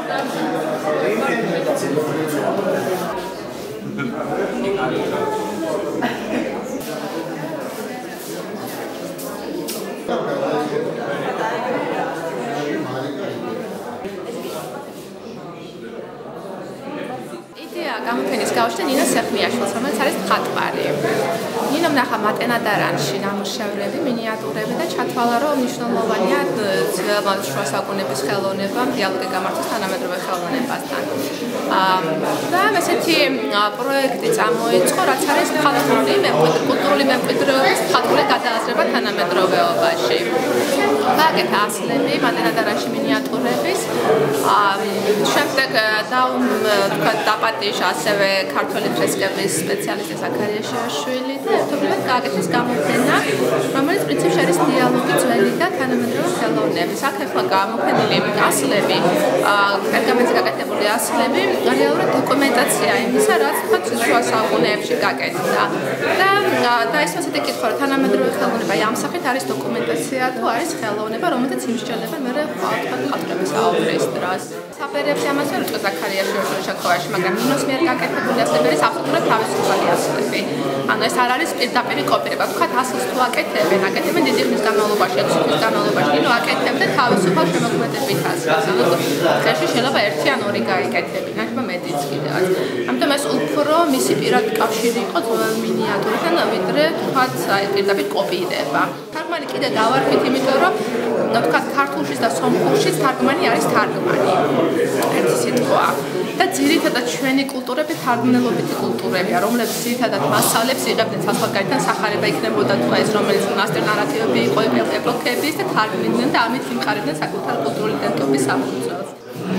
გამოფენის გავშლე ნინა სეხმიაშვილს, რომელიც არის მხატვარი. ნინომ ნახა მატენადარანში ნამუშევრები, მინიატურები და ჩათვალა, რომ მნიშვნელოვანია ძველმა შუა საუკუნეების ხელოვნება დიალოგი გამართოს თანამედროვე ხელოვნებასთან. და ესეთი პროექტი წამოიწყო, რაც არის კულტურული მემკვიდრეობის მხატვრული გადააზრება თანამედროვეობაში. გააკეთა ასლები მატენადარანში მინიატურების. შემდეგ დაპატიჟა ასევე ქართული ფრესკების სპეციალისტი ზაქარია შეაშვილი და ერთობლივად გააკეთეს გამოფენა, რომელიც პრინციპში არის დიალოგი ძველი და თანამედროვე ხელოვნების. აქ ახლა გამოფენილი ასლები, პერგამენტზე გაკეთებული ასლები, რეალურად დოკუმენტაცია იმისა, რაც შუა საუკუნეებში გაკეთდა. და ეს ასეთი კითხვა, რომ თანამედროვე ხელოვნება ამ სახით არის დოკუმენტაცია თუ არის ხელოვნება, რომელზეც იმსჯელდება მე მხატვრების აურის დროს. საფერებს ამას ვერ უწევს ზაქარია შეაშვილი შემთხვევაში, მაგრამ ნინოს მიერ გაკეთებული ასლები არის აბსოლუტურად თავისუფალი ასლები. ანუ ეს არ არის პირდაპირ კოპირება. თქვათ ასლს თუ აკეთებენ დიდი ხნის განმავლობაში, 6 წლის განმავლობაში, ნინო აკეთებდა თავისუფალ შემოქმედებით ასლს. ანუ ხელში შეიძლება 1 ან 2 გაიკეთებინა, შეიძლება მეტიც კიდევაც. ამიტომ ეს უფრო მისი პირადი კავშირი იყო ძველ მინიატურთან, ვიდრე თქვათ პირდაპირ კოპირება. თარგმანი კიდე დავარქვით, იმიტომ რომ თქვათ ქართულშიც და სომხურშიც თარგმანი არის თარგმანი. ერთი სიტყვა. და ძირითადად ჩვენი კულტურები თარგმნელობითი კულტურებია, რომლებიც ძირითადად მასალებს იღებდნენ საზღვარგარეთიდან სახარება იქნებოდა თუ ეს რომელიც მონასტერ ნარატივები იყო ეპოქების და თარგმნიდნენ და ამით იმყარებდნენ საკუთარ კულტურული იდენტობის საფუძველს.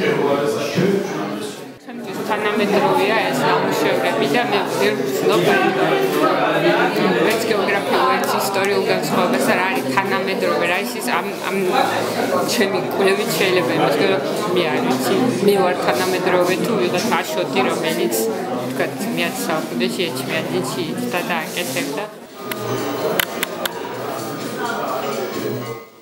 თანამედროვეა ეს ნამუშევრები და მე ვერ ვცნობ ეს გეოგრაფიულ ერთ ისტორიულ განსხვავებას არ არის თანამედროვე რა ის ამ ჩემი კვლევით შეიძლება იმას მე არ ვიცი მე ვარ თანამედროვე თუ ვიღაც აშოტი რომელიც თქვა მე საუკუნეში ეჩმიანეთში და დააკეთებდა